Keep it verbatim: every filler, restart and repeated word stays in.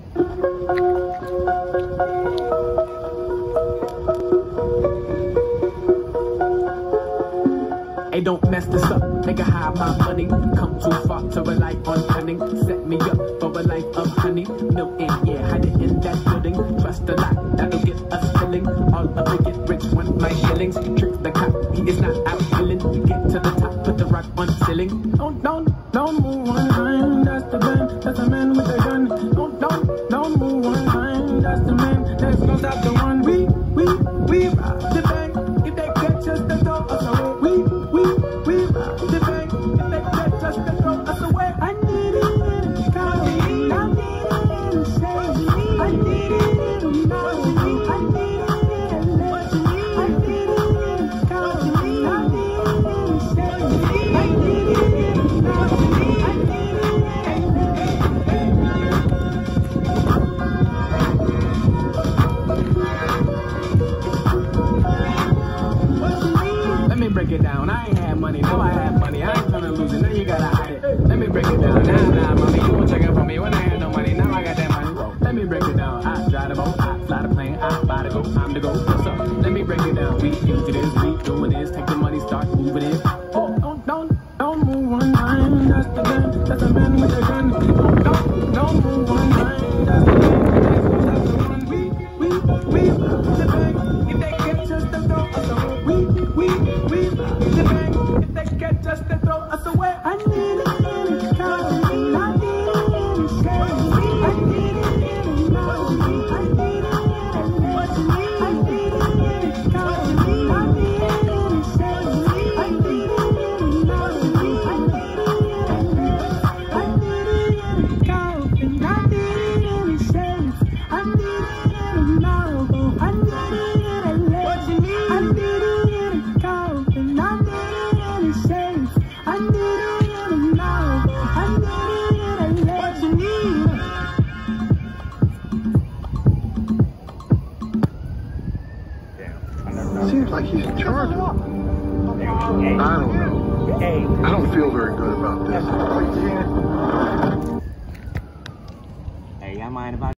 Hey, don't mess this up, nigga, hide my money. Come too far to rely on cunning. Set me up for a life of honey. Milton, yeah, hide it in that building. Trust a lot, that'll get us filling. All of the get rich want my shillings. Trick the cop, he is not out killing. Get to the top, put the rock on ceiling. Don't, don't, don't move one line, that's the man, that's the man with the gun. Don't, don't, don't move one line, that's the man, there's no stop the one. We, we, we rob the bank, if they catch us, they throw us away. We, we, we rob the bank, if they catch us, they throw us away. I need it in the car, I need it in the safe, I need it in the mouth, I need it in the left, I need it in the car, I need it in the safe, I need it in the mouth, I need it in the Let me break it down. I ain't had money, now I have money. I ain't gonna lose it, now you gotta hide it. Let me break it down. Nah, nah, mommy, you won't check it for me when I had no money. Now I got that money. Let me break it down. I drive the boat, I fly the plane, I buy the go, I'm the go. What's up? Let me break it down. We used to this, we doing this. Take the money, start moving it. Oh, don't, don't, don't move one line. That's the man, that's the man with the gun. Don't, don't, don't move one line. That's the man, that's the one. We, we, we rob the bank. If they catch us, they throw us away. We, we, we rob the bank. If they catch us, they throw us away. I need it in the car. I need it in the safe. I need it in the mouth. I need it in the left. I need it in the car. I need it in the safe. I need it in the mouth. I need it in the left. I need it in the car. And I need it in the safe. I need it in the mouth. I need it in the left. I need it in the car. And I need it in the safe. I need it in the mouth. I need it in the left. What you need? Seems like he's in charge of it. I don't know. I don't feel very good about this. Hey, y'all mind about